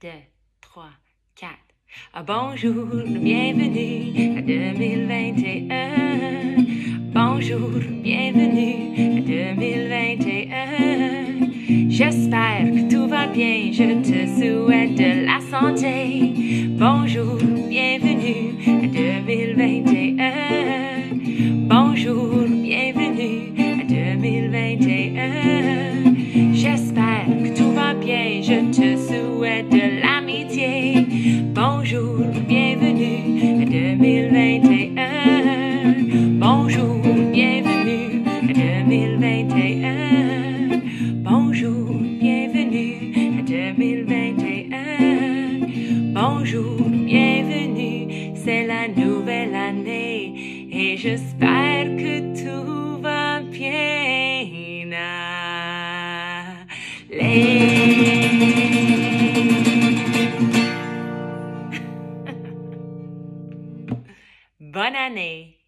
2, 3, 4. Ah, bonjour, bienvenue à 2021. Bonjour, bienvenue à 2021. J'espère que tout va bien, je te souhaite de la santé. Bonjour, bienvenue à 2021. Bonjour, bienvenue à 2021. J'espère que tout va bien, je te souhaite de l'amitié. Bonjour, bienvenue à 2021. Bonjour, bienvenue à 2021. Bonjour, bienvenue à 2021. Bonjour, bienvenue, c'est la nouvelle année et j'espère que tout va bien. Bonne année!